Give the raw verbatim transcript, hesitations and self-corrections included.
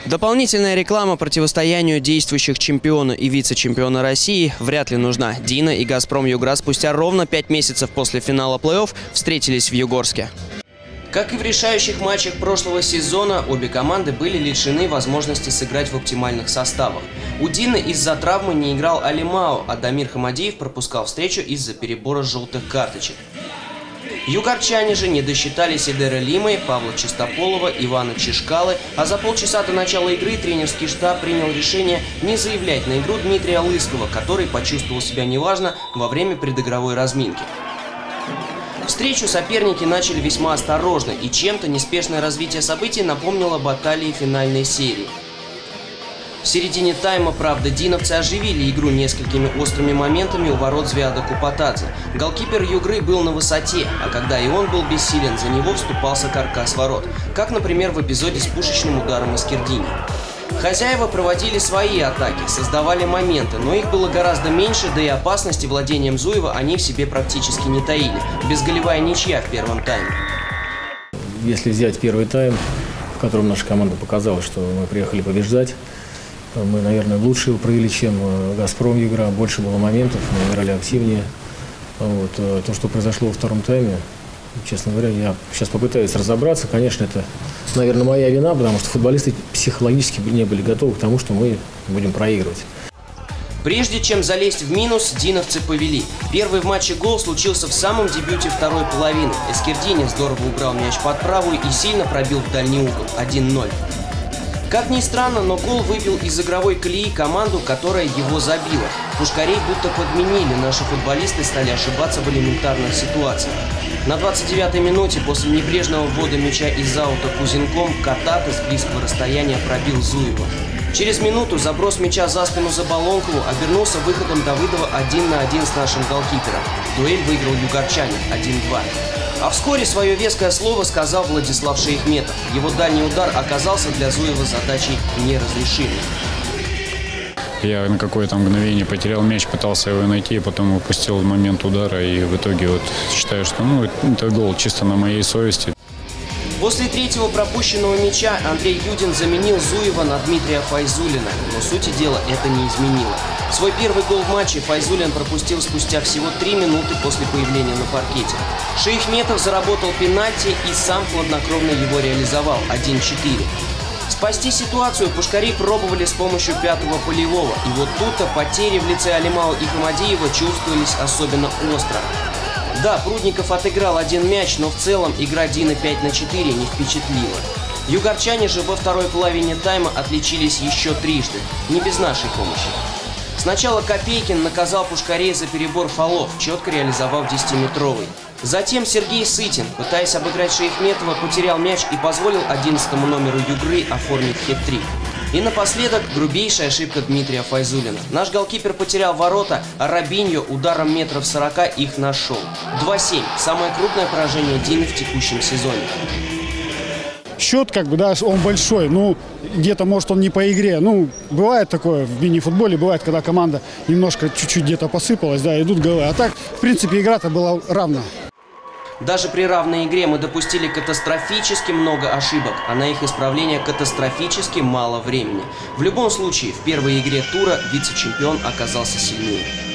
Дополнительная реклама противостоянию действующих чемпиона и вице-чемпиона России вряд ли нужна. «Дино» и «Газпром Югра» спустя ровно пять месяцев после финала плей-офф встретились в Югорске. Как и в решающих матчах прошлого сезона, обе команды были лишены возможности сыграть в оптимальных составах. У «Дино» из-за травмы не играл Алимао, а Дамир Хамадиев пропускал встречу из-за перебора желтых карточек. Югорчане же не досчитали Сидера Лимы, Павла Чистополова, Ивана Чешкалы, а за полчаса до начала игры тренерский штаб принял решение не заявлять на игру Дмитрия Лыскова, который почувствовал себя неважно во время предигровой разминки. Встречу соперники начали весьма осторожно, и чем-то неспешное развитие событий напомнило баталии финальной серии. В середине тайма, правда, диновцы оживили игру несколькими острыми моментами у ворот Звиада Купатадзе. Голкипер Югры был на высоте, а когда и он был бессилен, за него вступался каркас ворот, как, например, в эпизоде с пушечным ударом Эскердини. Хозяева проводили свои атаки, создавали моменты, но их было гораздо меньше, да и опасности владением Зуева они в себе практически не таили. Безголевая ничья в первом тайме. Если взять первый тайм, в котором наша команда показала, что мы приехали побеждать, мы, наверное, лучше его провели, чем «Газпром Югра». Больше было моментов, мы играли активнее. Вот. То, что произошло во втором тайме, честно говоря, я сейчас попытаюсь разобраться. Конечно, это, наверное, моя вина, потому что футболисты психологически не были готовы к тому, что мы будем проигрывать. Прежде чем залезть в минус, диновцы повели. Первый в матче гол случился в самом дебюте второй половины. Эскердини здорово убрал мяч под правую и сильно пробил в дальний угол. один ноль. Как ни странно, но гол выбил из игровой колеи команду, которая его забила. Пушкарей будто подменили, наши футболисты стали ошибаться в элементарных ситуациях. На двадцать девятой минуте после небрежного ввода мяча из аута Кузенком Катата с близкого расстояния пробил Зуева. Через минуту заброс мяча за спину Заболонкову обернулся выходом Давыдова один на один с нашим голкипером. Дуэль выиграл югорчанин один-два. А вскоре свое веское слово сказал Владислав Шейхметов. Его дальний удар оказался для Зуева задачей неразрешимой. Я на какое-то мгновение потерял мяч, пытался его найти, потом упустил момент удара. И в итоге вот считаю, что ну, это гол чисто на моей совести. После третьего пропущенного мяча Андрей Юдин заменил Зуева на Дмитрия Файзуллина, но сути дела это не изменило. Свой первый гол в матче Файзуллин пропустил спустя всего три минуты после появления на паркете. Шейхметов заработал пенальти и сам хладнокровно его реализовал один-четыре. Спасти ситуацию пушкари пробовали с помощью пятого полевого, и вот тут-то потери в лице Алимао и Хамадиева чувствовались особенно остро. Да, Прудников отыграл один мяч, но в целом игра «Дино» пять на четыре не впечатлила. Югорчане же во второй половине тайма отличились еще трижды, не без нашей помощи. Сначала Копейкин наказал пушкарей за перебор фолов, четко реализовав десятиметровый. Затем Сергей Сытин, пытаясь обыграть Шейхметова, потерял мяч и позволил одиннадцатому номеру Югры оформить хет-трик. И напоследок грубейшая ошибка Дмитрия Файзуллина. Наш голкипер потерял ворота, а Робиньо ударом метров сорока их нашел. два-семь. Самое крупное поражение «Дино» в текущем сезоне. Счет, как бы, да, он большой. Ну, где-то, может, он не по игре. Ну, бывает такое в мини-футболе, бывает, когда команда немножко чуть-чуть где-то посыпалась, да, идут голы. А так, в принципе, игра-то была равна. Даже при равной игре мы допустили катастрофически много ошибок, а на их исправление катастрофически мало времени. В любом случае, в первой игре тура вице-чемпион оказался сильнее.